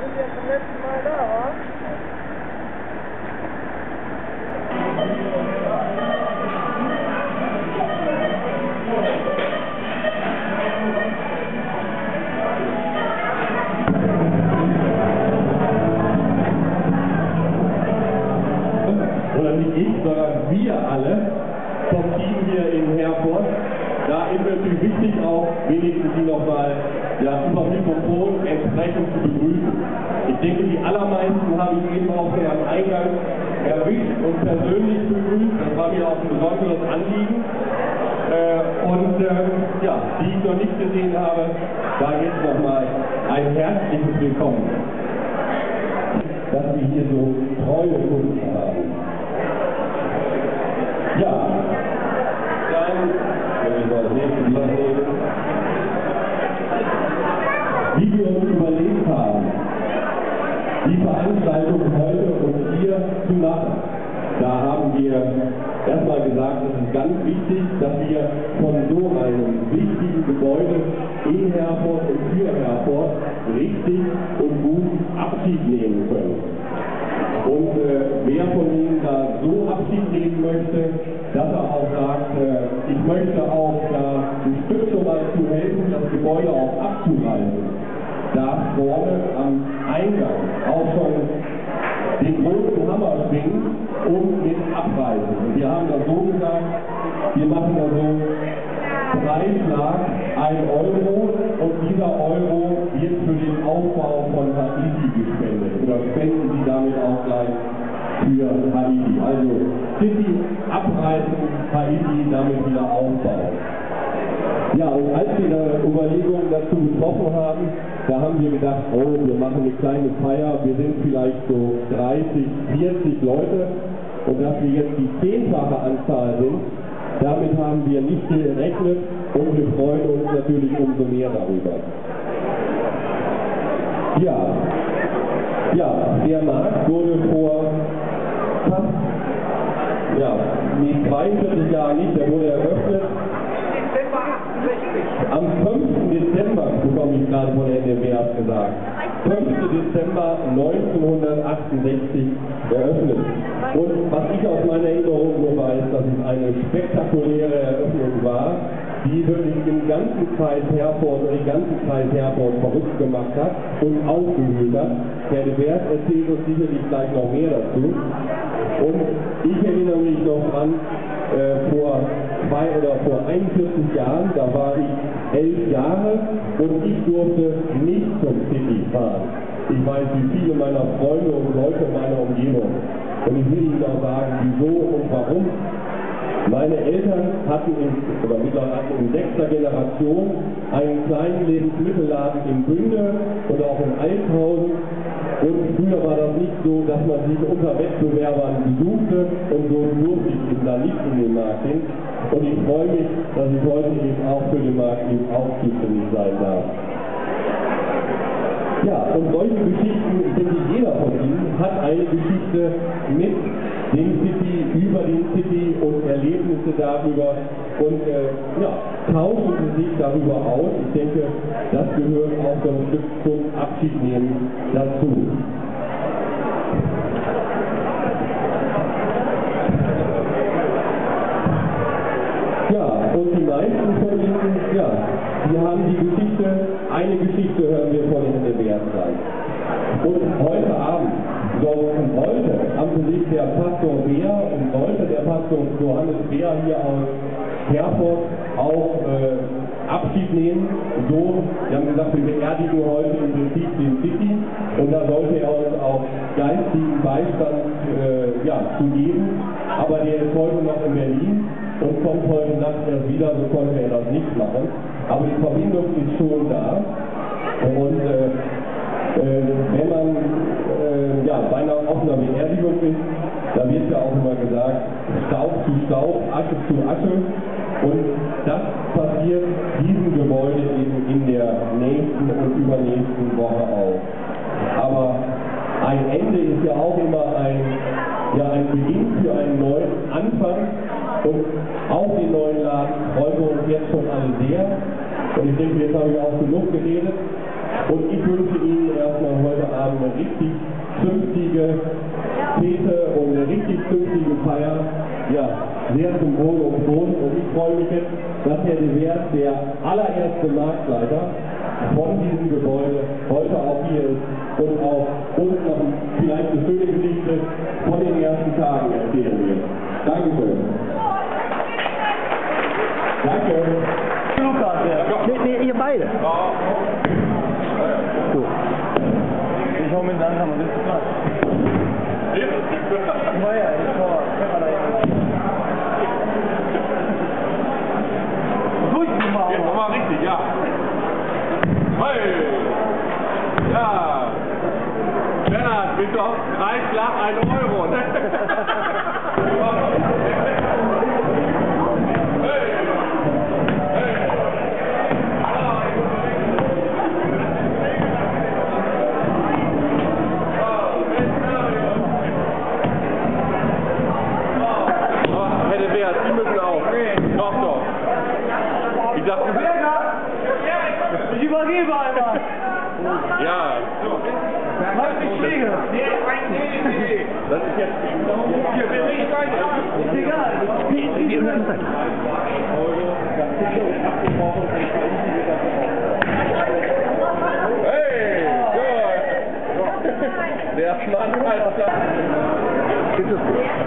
ja zum letzten Mal da war. Oder nicht ich, sondern wir alle vom Team hier in Herford. Da ist natürlich wichtig, auch wenigstens Sie nochmal über Mikrofon entsprechend zu begrüßen. Ich denke, die allermeisten habe ich eben auch hier am Eingang erwischt und persönlich begrüßt. Das war mir auch ein besonderes Anliegen. Die ich noch nicht gesehen habe, da jetzt nochmal ein herzliches Willkommen, dass wir hier so treue Kunden haben. Ja, dann, wenn wir mal das nächste Bild nehmen, wie wir uns überlegt haben, die Veranstaltung heute und hier zu machen. Da haben wir erstmal gesagt, es ist ganz wichtig, dass wir von so einem wichtigen Gebäude in Herford und für Herford richtig und gut Abschied nehmen können. Und wer von Ihnen da so Abschied nehmen möchte, dass er auch sagt, ich möchte auch da ein Stück schon mal zu helfen, das Gebäude auch abzureißen, darf vorne am Eingang auch schon den großen Hammer schwingen und mit abreißen. Und wir haben das so gesagt, wir machen da so Preisschlag 1 Euro und dieser Euro wird für den Aufbau von Haiti gespendet. Oder spenden Sie damit auch gleich für Haiti. Also City abreißen, Haiti damit wieder aufbauen. Ja, und als wir eine Überlegung dazu getroffen haben, da haben wir gedacht, oh, wir machen eine kleine Feier, wir sind vielleicht so 30, 40 Leute und dass wir jetzt die 10-fache Anzahl sind, damit haben wir nicht gerechnet und wir freuen uns natürlich umso mehr darüber. Ja, der Markt wurde vor fast 42 Jahren nicht, der wurde eröffnet. Am 5. Dezember, bekomme ich gerade von der NWR gesagt, 5. Dezember 1968 eröffnet. Und was ich aus meiner Erinnerung nur weiß, dass es eine spektakuläre Eröffnung war, die wirklich den ganzen Kreis Herford verrückt gemacht hat und aufgewühlt hat. Herr de Beers erzählt uns sicherlich gleich noch mehr dazu. Und ich erinnere mich noch dran, vor 41 Jahren, da war ich 11 Jahre und ich durfte nicht zum City fahren. Ich weiß, wie viele meiner Freunde und Leute in meiner Umgebung. Und ich will Ihnen auch sagen, wieso und warum. Meine Eltern hatten mittlerweile in 6. Generation einen kleinen Lebensmittelladen in Bünde und auch in Althausen. Und früher war das nicht so, dass man sich unter Wettbewerbern besuchte und so durfte ich eben da nicht in den Markt hin. Und ich freue mich, dass ich heute eben auch für den Markt eben auch zuständig sein darf. Ja, und solche Geschichten, ich denke, jeder von Ihnen hat eine Geschichte mit dem City, über den City und Erlebnisse darüber und tauschen Sie sich darüber aus. Ich denke, das gehört auch so ein Stück zum Abschiednehmen dazu. Ja, und die meisten von Ihnen, die haben die Geschichte, eine Geschichte hören wir von Ihnen gewährt sein. Und heute Abend haben sich der Pastor Beer und sollte der Pastor Johannes Beer hier aus Herford auch Abschied nehmen. So, wir haben gesagt, wir beerdigen heute im Prinzip den City und da sollte er uns auch geistigen Beistand zu geben. Aber der ist heute noch in Berlin und kommt heute Nacht erst wieder, so konnte er das nicht machen. Aber die Verbindung ist schon da. Und wenn man bei einer offenen Beerdigung ist, da wird ja auch immer gesagt, Staub zu Staub, Asche zu Asche. Und das passiert diesem Gebäude eben in der nächsten und übernächsten Woche auch. Aber ein Ende ist ja auch immer ein Beginn für einen neuen Anfang. Und auf den neuen Laden freuen wir uns jetzt schon alle sehr. Und ich denke, jetzt habe ich auch genug geredet. Und ich wünsche Ihnen erstmal heute Abend eine richtig zünftige Fete und eine richtig zünftige Feier. Ja, sehr zum Wohl und Wohn. Und ich freue mich jetzt, dass Herr de Wert, der allererste Marktleiter von diesem Gebäude, heute auch hier ist und auch uns noch vielleicht eine schöne Geschichte von den ersten Tagen erzählen wird. Dankeschön. Danke. Lukas, nee, ihr beide. So. Ich hau mit langsam und das ist krass. Ja, ich vor. Jetzt nochmal richtig, ja. Hey! Ja! Lennart, bitte auf 3 Schlag 1 Euro. Ne? Hey! Hey! Herr de Wert, Sie müssen auch. Doch, doch. Ich dachte, Ich übergebe einmal. ja. Was ich kriege. Das ist jetzt. Hier bin ich rein. Ist egal. Hey! Gut. Der Schmann halt.